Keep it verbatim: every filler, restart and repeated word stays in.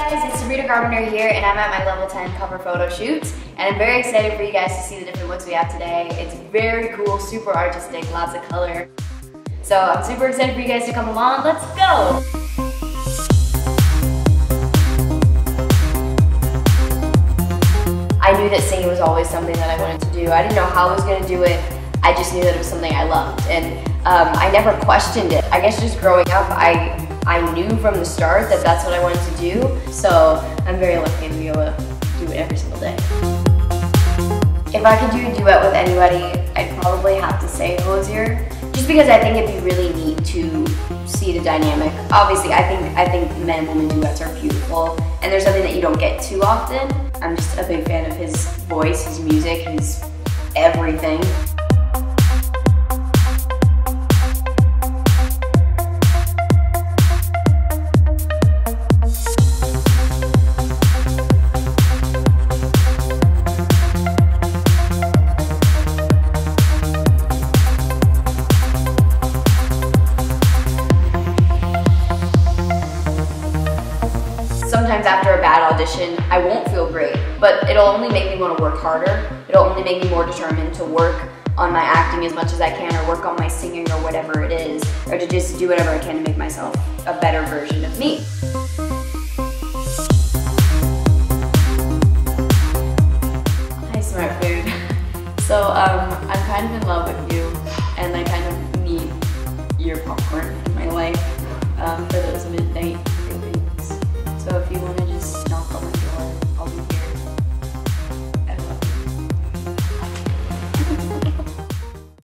guys, it's Sabrina Carpenter here, and I'm at my level ten cover photo shoot, and I'm very excited for you guys to see the different looks we have today. It's very cool, super artistic, lots of color. So I'm super excited for you guys to come along. Let's go! I knew that singing was always something that I wanted to do. I didn't know how I was going to do it. I just knew that it was something I loved, and um, I never questioned it. I guess just growing up, I I knew from the start that that's what I wanted to do. So I'm very lucky to be able to do it every single day. If I could do a duet with anybody, I'd probably have to say Witter, just because I think it'd be really neat to see the dynamic. Obviously, I think I think men and women duets are beautiful, and there's something that you don't get too often. I'm just a big fan of his voice, his music, his everything. Sometimes after a bad audition, I won't feel great, but it'll only make me want to work harder. It'll only make me more determined to work on my acting as much as I can, or work on my singing, or whatever it is, or to just do whatever I can to make myself a better version of me. Hi, Smart Food. So um, I'm kind of in love with you, and I kind